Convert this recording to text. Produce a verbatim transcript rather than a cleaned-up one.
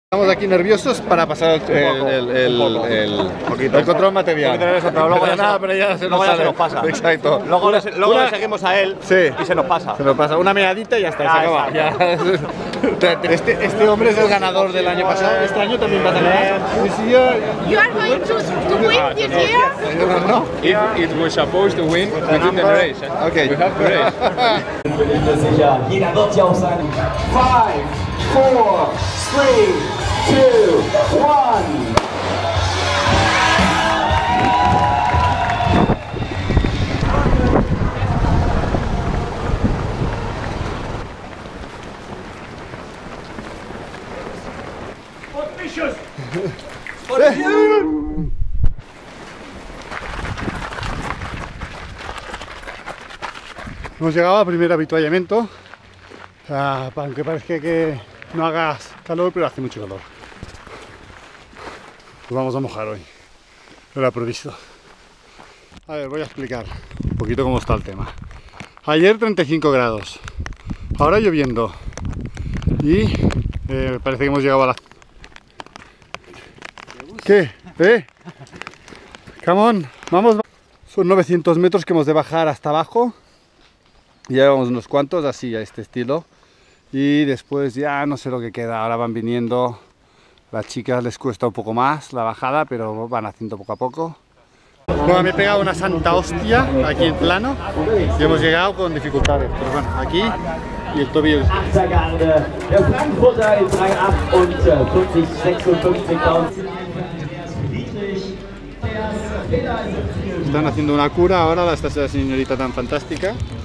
Estamos aquí nerviosos para pasar el, el, el, el, el, el control material. Pero luego ya nada, pero ya se nos, ya sale. se nos pasa. Exacto. Luego, le, luego una, le seguimos a él sí, y se nos pasa. Se nos pasa. Una meadita y ya está. Ya, se acaba. Ya. Este, este hombre es el ganador del año pasado. Este año también va a ganar. You are going to, to win this year? No. If it was supposed to win, we didn't race. Eh? Okay. We have to race. Jeder wird ja auch sein. Five, four, three, two, one. Hemos llegado al primer avituallamiento, o sea, aunque parezca que no haga calor, pero hace mucho calor. Nos vamos a mojar hoy, no era previsto. A ver, voy a explicar un poquito cómo está el tema. Ayer treinta y cinco grados, ahora lloviendo y eh, parece que hemos llegado a la... ¿Qué? ¿Eh? Come on, vamos. Son novecientos metros que hemos de bajar hasta abajo. Ya llevamos unos cuantos así a este estilo. Y después ya no sé lo que queda. Ahora van viniendo. Las chicas les cuesta un poco más la bajada, pero van haciendo poco a poco. Bueno, me he pegado una santa hostia aquí en plano. Y hemos llegado con dificultades. Pero bueno, aquí y el tobillo. Están haciendo una cura ahora, esta señorita tan fantástica.